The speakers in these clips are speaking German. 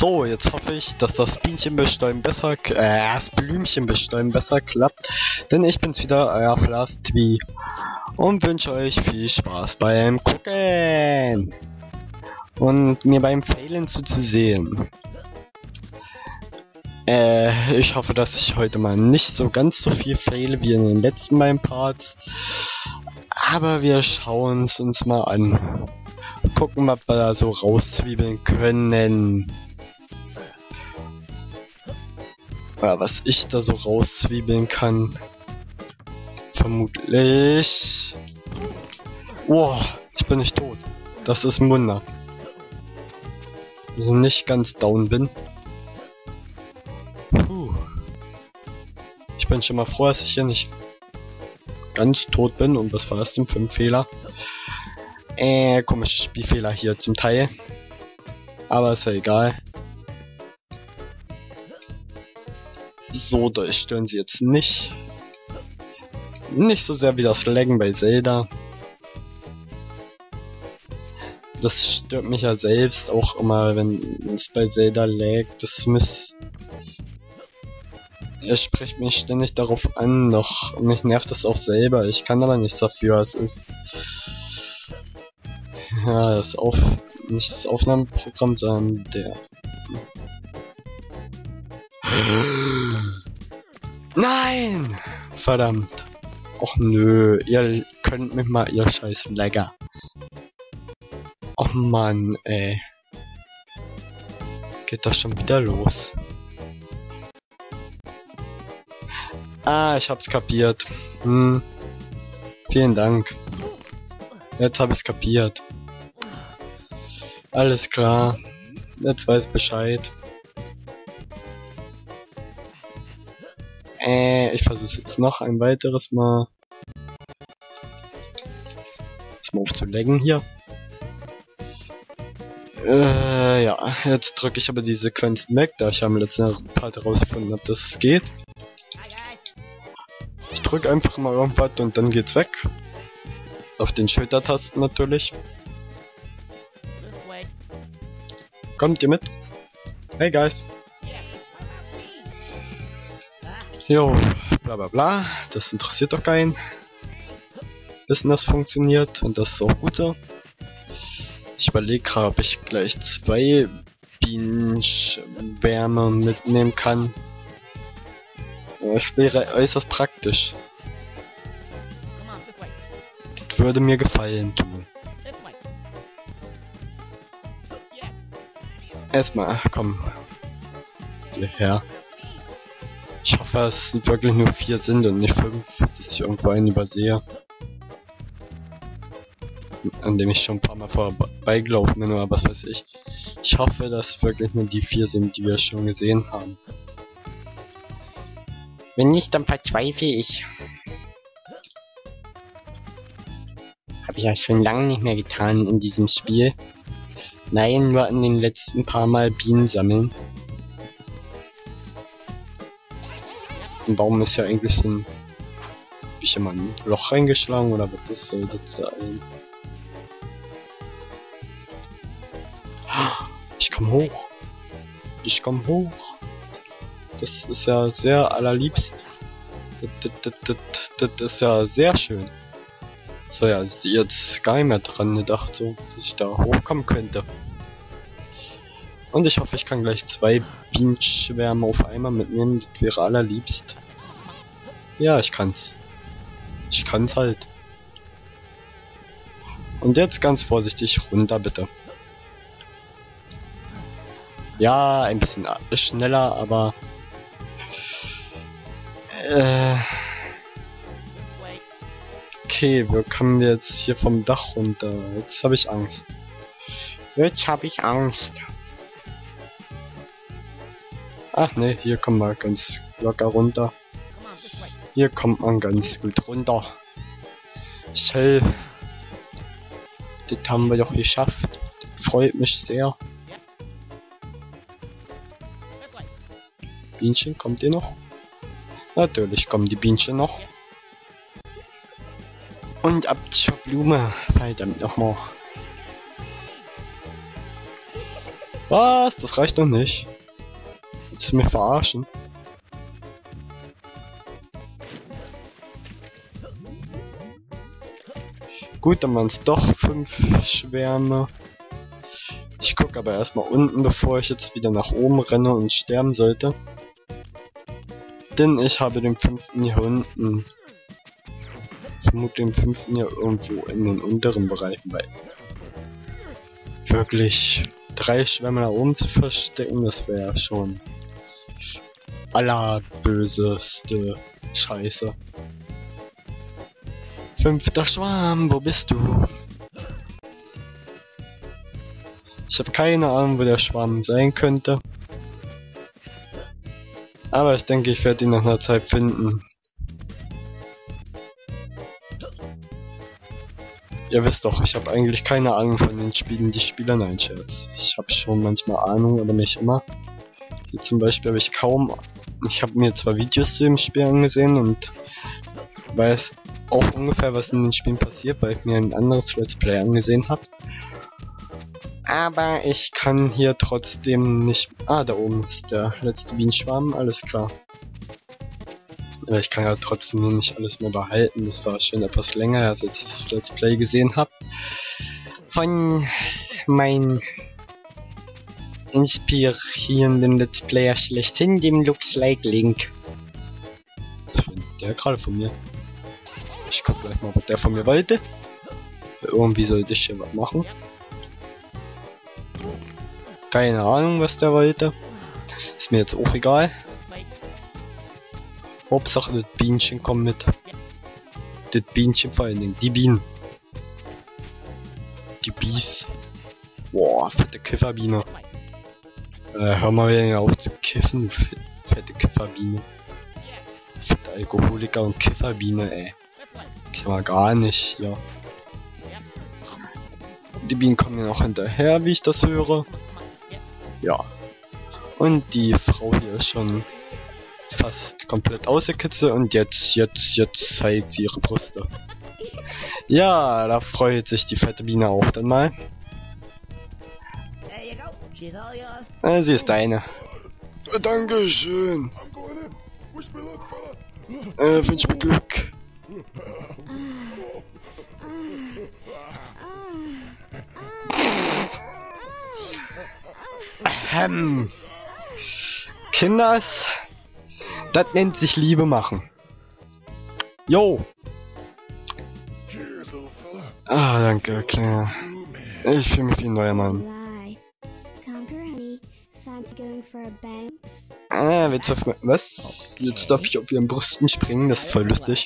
So, jetzt hoffe ich, dass das Bienenbestäuben besser, das Blümchenbestäuben besser klappt. Denn ich bin's wieder, euer Flastwie. Und wünsche euch viel Spaß beim Gucken. Und mir beim Failen zuzusehen. Ich hoffe, dass ich heute mal nicht so ganz so viel faile wie in den letzten beiden Parts. Aber wir schauen es uns mal an. Gucken, was wir da so rauszwiebeln können. Oder was ich da so rauszwiebeln kann. Vermutlich. Wow, ich bin nicht tot. Das ist ein Wunder. Dass ich nicht ganz down bin. Puh. Ich bin schon mal froh, dass ich hier nicht ganz tot bin. Und was war das denn für ein Fehler? Komische Spielfehler hier zum Teil. Aber ist ja egal. So doll stören sie jetzt nicht. Nicht so sehr wie das Laggen bei Zelda. Das stört mich ja selbst auch immer, wenn es bei Zelda laggt. Er spricht mich ständig darauf an, doch mich nervt das auch selber. Ich kann aber nichts dafür. Es ist ja nicht das Aufnahmeprogramm, sondern der. Nein! Verdammt! Och nö, ihr könnt mich mal, ihr scheiß Lagger. Och Mann, ey. Geht das schon wieder los? Ah, ich hab's kapiert. Vielen Dank. Jetzt hab ich's kapiert. Alles klar. Jetzt weiß ich Bescheid. Ich versuch's jetzt noch ein weiteres Mal. Mal aufzulegen hier. Ja, jetzt drücke ich aber die Sequenz weg, da ich am letzten Part herausgefunden habe, dass es geht. Ich drücke einfach mal irgendwas und dann geht's weg. Auf den Schultertasten natürlich. Kommt ihr mit? Hey guys. Jo, bla bla bla. Das interessiert doch keinen. Wissen, das funktioniert und das ist auch gut so. Ich überlege gerade, ob ich gleich 2 Bienenschwärme mitnehmen kann. Das wäre äußerst praktisch. Das würde mir gefallen tun. Erstmal, komm. Hierher. Ich hoffe, es sind wirklich nur 4 sind und nicht 5, dass ich irgendwo einen übersehe. An dem ich schon ein paar Mal vorbeigelaufen bin oder was weiß ich. Ich hoffe, dass wirklich nur die 4 sind, die wir schon gesehen haben. Wenn nicht, dann verzweifle ich. Habe ich ja schon lange nicht mehr getan in diesem Spiel. Nein, nur an den letzten paar Mal Bienen sammeln. Ein Baum ist ja eigentlich so ein... Hab ich immer ein Loch reingeschlagen oder was soll das sein? Ich komm hoch. Ich komm hoch. Das ist ja sehr allerliebst. Das ist ja sehr schön. So, ja, jetzt gar nicht mehr dran gedacht, so, dass ich da hochkommen könnte. Und ich hoffe, ich kann gleich 2 Bienenschwärme auf einmal mitnehmen. Das wäre allerliebst. Ja, ich kann's. Ich kann's halt. Und jetzt ganz vorsichtig runter, bitte. Ja, ein bisschen schneller, aber... Okay, wo kommen wir jetzt hier vom Dach runter? Jetzt habe ich Angst. Jetzt habe ich Angst. Ach ne, hier kommen wir ganz locker runter. Hier kommt man ganz gut runter. Schön. Das haben wir doch geschafft. Das freut mich sehr. Bienchen, kommt ihr noch? Natürlich kommen die Bienchen noch. Und ab zur Blume. Verdammt nochmal. Was? Das reicht noch nicht. Willst du mich verarschen? Gut, dann waren es doch 5 Schwärme. Ich gucke aber erstmal unten, bevor ich jetzt wieder nach oben renne und sterben sollte. Denn ich habe den 5. hier unten. Ich vermute den 5. hier irgendwo in den unteren Bereichen, weil wirklich 3 Schwämme nach oben zu verstecken, das wäre schon allerböseste Scheiße. 5. Schwarm, wo bist du? Ich habe keine Ahnung, wo der Schwarm sein könnte. Aber ich denke, ich werde ihn nach einer Zeit finden. Ihr wisst doch, ich habe eigentlich keine Ahnung von den Spielen, die Spieler, nein, Scherz. Ich habe schon manchmal Ahnung, aber nicht immer. Hier zum Beispiel habe ich kaum... Ich habe mir zwar Videos zu dem Spiel angesehen und weiß auch ungefähr, was in den Spielen passiert, weil ich mir ein anderes Let's Play angesehen habe. Aber ich kann hier trotzdem nicht... Ah, da oben ist der letzte Bienenschwarm, alles klar. Aber ich kann ja trotzdem hier nicht alles mehr behalten. Das war schon etwas länger, als ich das Let's Play gesehen habe. Von meinem inspirierenden Let's Player schlechthin, dem Looks Like Link. Was will der gerade von mir? Ich guck gleich mal, was der von mir wollte. Irgendwie sollte ich hier was machen. Keine Ahnung, was der wollte. Ist mir jetzt auch egal. Hauptsache, das Bienchen kommt mit. Das Bienchen vor allen Dingen. Die Bienen. Die Bies. Boah, fette Kifferbiene. Hör mal wieder auf zu kiffen, fette Kifferbiene. Fette Alkoholiker und Kifferbiene, ey. Kann man gar nicht, ja. Die Bienen kommen mir noch hinterher, wie ich das höre. Ja. Und die Frau hier ist schon fast komplett ausgekitzelt und jetzt zeigt sie ihre Brüste. Ja, da freut sich die fette Biene auch dann mal. Sie ist deine. Dankeschön. Wünsch mir Glück. Kinders, das nennt sich Liebe machen. Jo. Ah, danke, klar. Ich fühle mich wie ein neuer Mann. Willst du auf... Was? Jetzt darf ich auf ihren Brüsten springen, das ist voll lustig.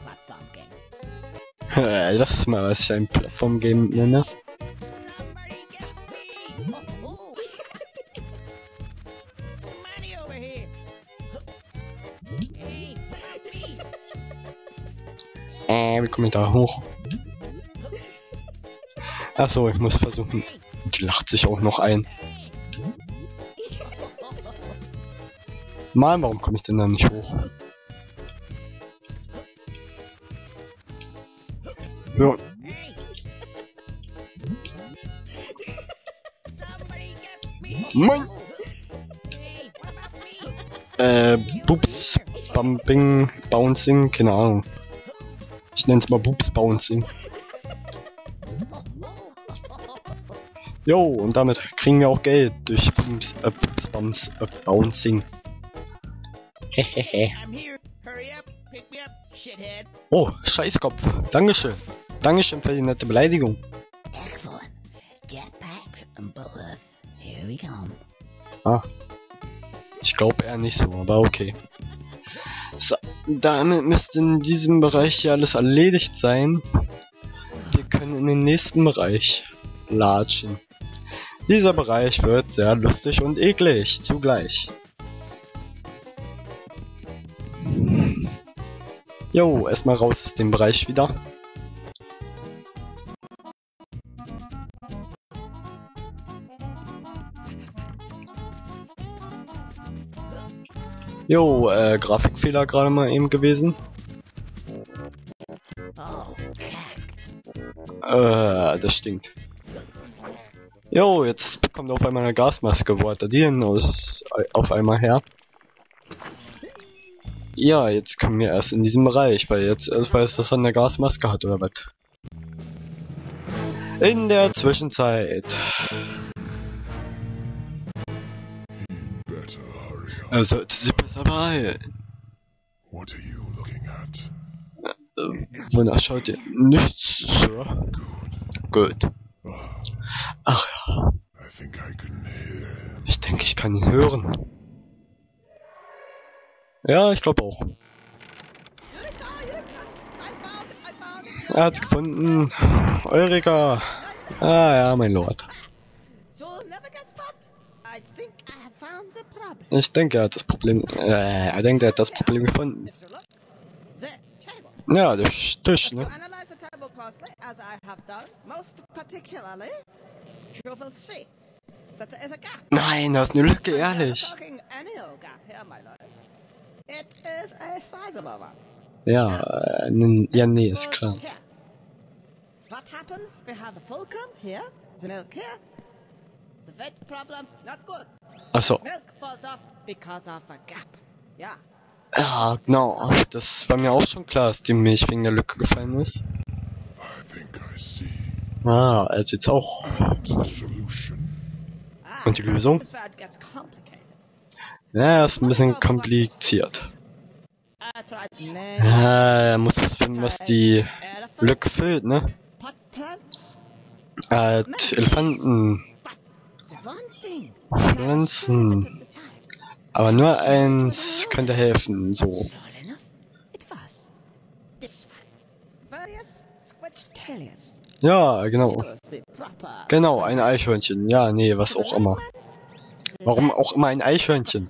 Das ist mal, was ich ein Plattform-Game nenne. Wie komme ich da hoch? Achso, ich muss versuchen. Die lacht sich auch noch ein. Mann, warum komme ich denn da nicht hoch? Ja. Moin! Boops, Bumping, Bouncing, keine Ahnung. Ich nenne es mal Boops Bouncing. Jo, und damit kriegen wir auch Geld durch Boops, Bumps, Bouncing. Hehehe. Oh, Scheißkopf. Dankeschön. Dankeschön für die nette Beleidigung. Ah. Ich glaube eher nicht so, aber okay. So, damit müsste in diesem Bereich hier alles erledigt sein. Wir können in den nächsten Bereich latschen. Dieser Bereich wird sehr lustig und eklig zugleich. Jo, erstmal raus aus dem Bereich wieder. Jo, Grafikfehler gerade mal eben gewesen. Das stinkt. Jo, jetzt kommt auf einmal eine Gasmaske. Wo hat er die denn auf einmal her? Ja, jetzt kommen wir erst in diesem Bereich, weil jetzt erst weiß, dass er eine Gasmaske hat, oder was? In der Zwischenzeit. Er sollte sich besser beeilen. Wonach schaut ihr? Nichts, Sir. Gut. Ach ja. Ich denke, ich kann ihn hören. Ja, ich glaube auch. Er hat's gefunden. Eureka. Ah ja, mein Lord. Ich denke, er hat das Problem. Er denkt, er hat das Problem gefunden. Ja, der Tisch, ne? Nein, da ist eine Lücke, ehrlich. Ja, ja, nee, ist klar. What happens? We have the fulcrum here, the milk here. The veg problem, not good. Achso. Milk falls off because of a gap. Ja. Ja, genau. Das war mir auch schon klar, dass die Milch wegen der Lücke gefallen ist. Ah, er sieht's auch. Und die Lösung? Ja, ist ein bisschen kompliziert. Ja, er muss was finden, was die Lücke füllt, ne? Elefanten. Pflanzen. Aber nur eins könnte helfen, so. Ja, genau. Genau, ein Eichhörnchen. Ja, nee, was auch immer. Warum auch immer ein Eichhörnchen?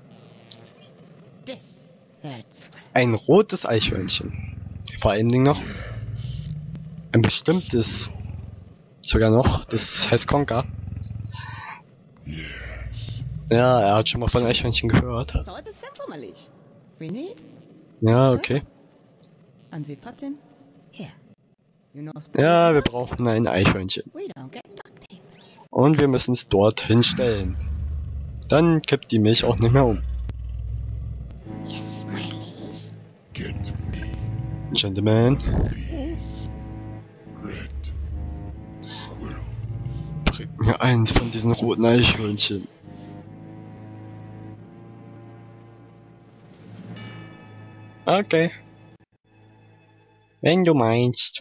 Ein rotes Eichhörnchen. Vor allen Dingen noch ein bestimmtes. Sogar noch, das heißt Conker. Ja, er hat schon mal von Eichhörnchen gehört. Ja, okay. Ja, wir brauchen ein Eichhörnchen. Und wir müssen es dort hinstellen. Dann kippt die Milch auch nicht mehr um. Gentlemen. Bringt mir eins von diesen roten Eichhörnchen. Okay. Wenn du meinst.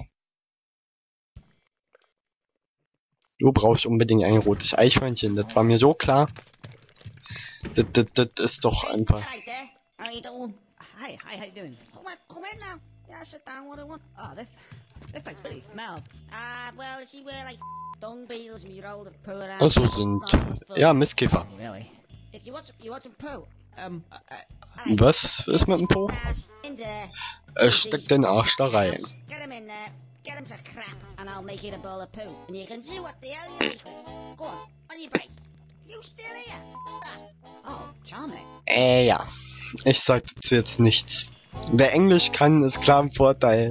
Du brauchst unbedingt ein rotes Eichhörnchen, das war mir so klar. Das ist doch einfach. Hi there. How you doing? Hi, how you doing? Come in now. Yeah, sit down. What do you want? Oh, this place really smells. Well, she wear like dung beetles and you roll the poo around. Also sind ja Mistkäfer. Really? If you want some poo? Was ist mit dem Po? Steck den Arsch da rein. Get him in there. Get him to crap, and I'll make it a bowl of poo, and you can do what the hell you like. Go on your break. You still here? Oh, charming. Ja. Ich sag dazu jetzt nichts. Wer Englisch kann, ist klar im Vorteil.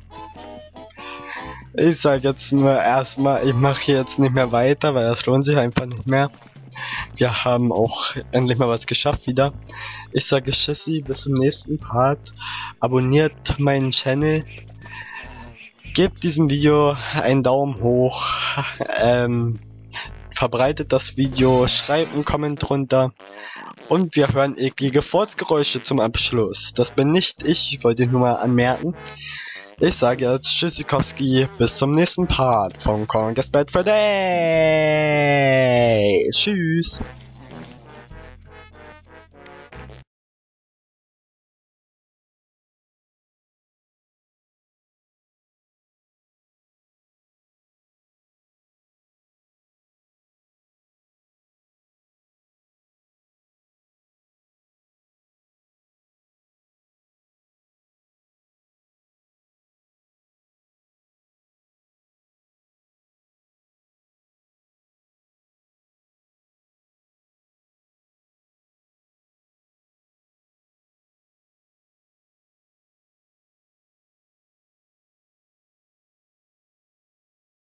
Ich sag jetzt nur erstmal, ich mache hier jetzt nicht mehr weiter, weil das lohnt sich einfach nicht mehr. Wir haben auch endlich mal was geschafft wieder. Ich sage Tschüssi, bis zum nächsten Part. Abonniert meinen Channel. Gebt diesem Video einen Daumen hoch. Verbreitet das Video, schreibt einen Kommentar drunter. Und wir hören eklige Furzgeräusche zum Abschluss. Das bin nicht ich wollte nur mal anmerken. Ich sage jetzt Tschüssikowski, bis zum nächsten Part von Conker's Bad Fur Day. Tschüss.